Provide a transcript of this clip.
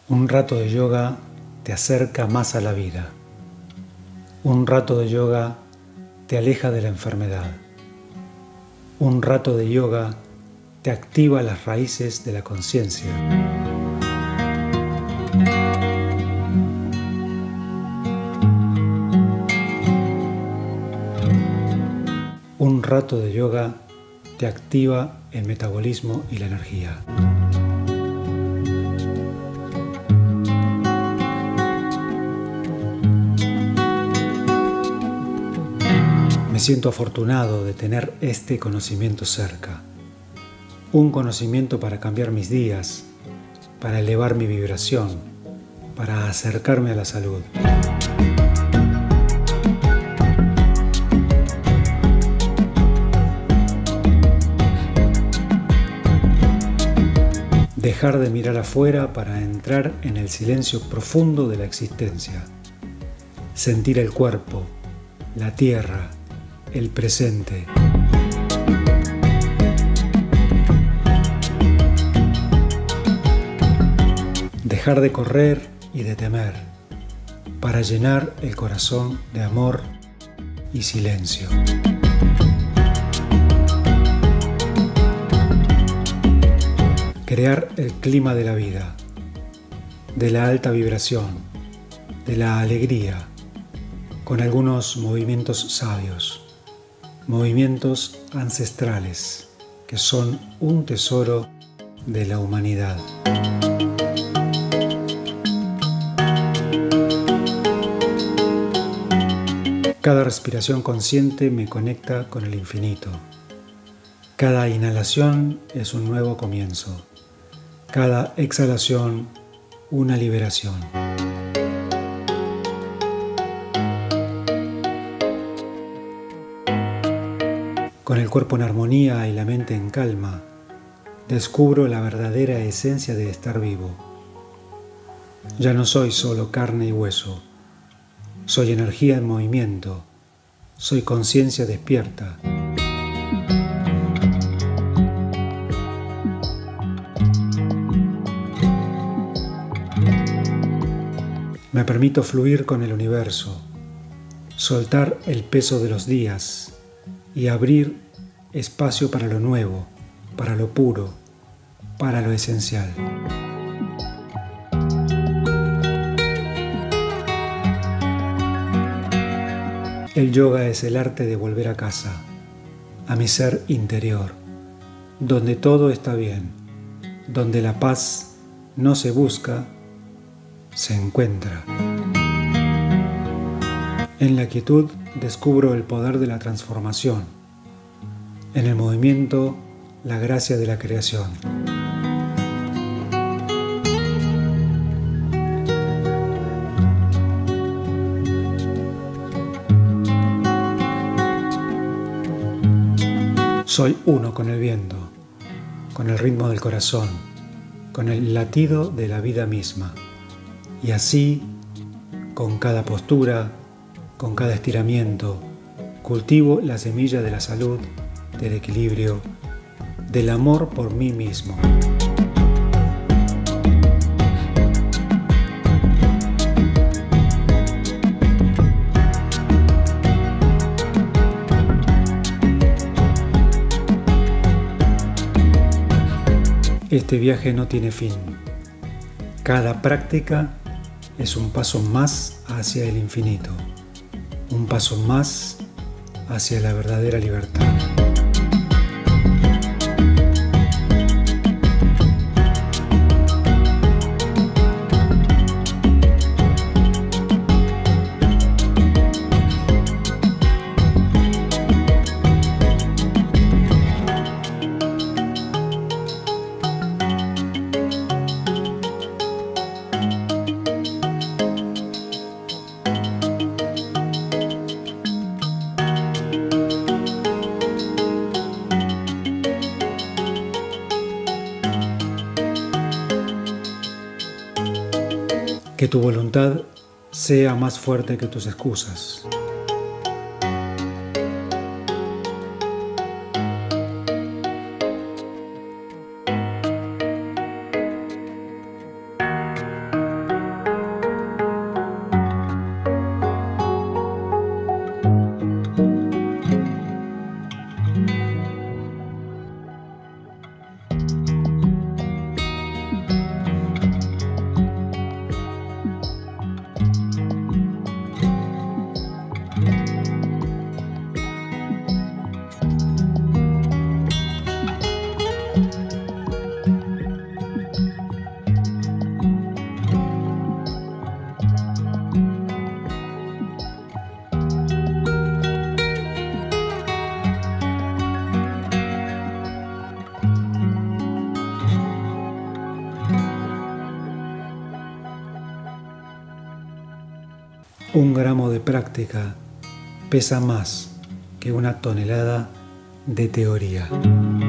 Un rato de yoga te acerca más a la vida. Un rato de yoga te aleja de la enfermedad. Un rato de yoga te activa las raíces de la conciencia. Un rato de yoga te activa el metabolismo y la energía. Me siento afortunado de tener este conocimiento cerca. Un conocimiento para cambiar mis días, para elevar mi vibración, para acercarme a la salud. Dejar de mirar afuera para entrar en el silencio profundo de la existencia. Sentir el cuerpo, la tierra, el presente. Dejar de correr y de temer para llenar el corazón de amor y silencio. Crear el clima de la vida, de la alta vibración, de la alegría, con algunos movimientos sabios. Movimientos ancestrales que son un tesoro de la humanidad. Cada respiración consciente me conecta con el infinito. Cada inhalación es un nuevo comienzo. Cada exhalación, una liberación. Con el cuerpo en armonía y la mente en calma, descubro la verdadera esencia de estar vivo. Ya no soy solo carne y hueso, soy energía en movimiento, soy conciencia despierta. Me permito fluir con el universo, soltar el peso de los días y abrir espacio para lo nuevo, para lo puro, para lo esencial. El yoga es el arte de volver a casa, a mi ser interior, donde todo está bien, donde la paz no se busca, se encuentra. En la quietud descubro el poder de la transformación. En el movimiento, la gracia de la creación. Soy uno con el viento, con el ritmo del corazón, con el latido de la vida misma. Y así, con cada postura, con cada estiramiento, cultivo la semilla de la salud, del equilibrio, del amor por mí mismo. Este viaje no tiene fin. Cada práctica es un paso más hacia el infinito, un paso más hacia la verdadera libertad. Que tu voluntad sea más fuerte que tus excusas. Un gramo de práctica pesa más que una tonelada de teoría.